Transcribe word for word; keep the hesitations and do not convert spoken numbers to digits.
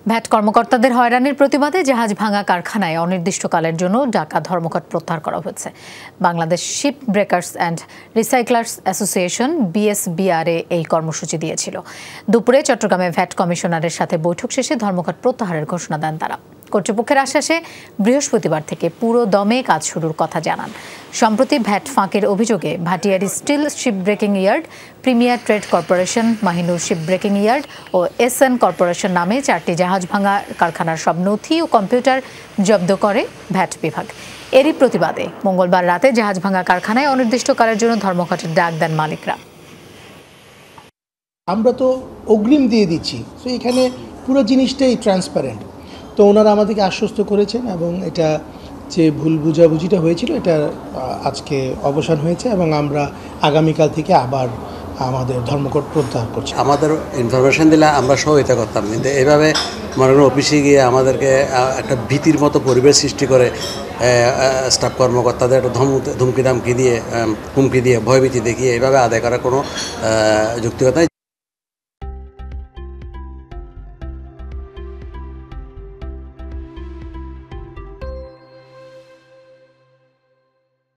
VAT কর্মকর্তাদের হয়রানির প্রতিবাদে জাহাজ ভাঙা কারখানায় অনির্দিষ্টকালের জন্য ঢাকা ধর্মঘট প্রত্যাহার করা হয়েছে। Bangladesh ship breakers and recyclers association BSBRA এই কর্মসূচি দিয়েছিল। দুপুরে চট্টগ্রামে ভ্যাট কমিশনারের সাথে বৈঠক শেষে ধর্মঘট প্রত্যাহারের ঘোষণা দেন তারা। কর্তৃপক্ষের আশ্বাসে বৃহস্পতিবার থেকে পুরো দমে কাজ শুরুর কথা জানান। সম্প্রতি ভ্যাট ফাঁকের অভিযোগে Bhatiyari steel ship breaking yard, premier trade corporation, Mahinur ship breaking yard ও এসএন কর্পোরেশন নামে চারটি জাহাজ ভাঙা কারখানার সব নথি ও কম্পিউটার জব্দ করে ভ্যাট বিভাগ। এরই প্রতিবাদে মঙ্গলবার রাতে জাহাজ ভাঙা কারখানায় অনির্দিষ্টকালের জন্য ধর্মঘটের ডাক দেন মালিকরা। আমরা তো অগ্রিম দিয়ে দিচ্ছি, তো এখানে পুরো জিনিসটাই ট্রান্সপারেন্ট। তো ওনারা আমাদেরকে আশ্বস্ত করেছেন এবং এটা যে ভুল বুঝাবুঝিটা হয়েছিল এটা আজকে অবসান হয়েছে এবং আমরা আগামীকাল থেকে আবার আমাদের ধর্মঘট প্রত্যাহার করছি। আমাদের ইনফরমেশন দিলে আমরা সহযোগিতা করতাম, কিন্তু এইভাবে মনে করেন অফিসে গিয়ে আমাদেরকে একটা ভীতির মতো পরিবেশ সৃষ্টি করে স্টাফ কর্মকর্তাদের একটা ধমকি ধামকি দিয়ে হুমকি দিয়ে ভয়ভীতি দেখিয়ে এইভাবে আদায় করার কোনো যুক্তিকতা নেই।